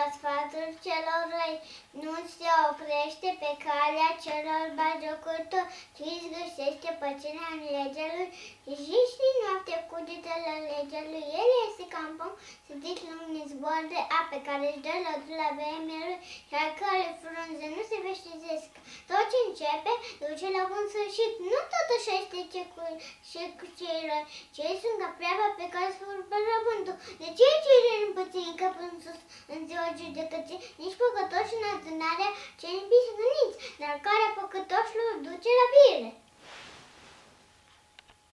sfatul celor răi, nu se oprește pe calea celor batjocoritori, ci îți găsește păciunea în legea lui și noapte cugetele legea lui. El este ca un pom sădit lângă izvor de ape, care își dă lătul la vremea lui, și al cărui frunze nu se veștezesc. Tot ce începe duce la bun sfârșit. Nu tot așa este cu cei răi. Cei sunt ca pleava pe care spulberă vântul. De ce cei răi împățâni cap în sus în ziua judecății? Nici păcătoși în adunarea cei nebizbuniți, dar care păcătoșilor duce la bire.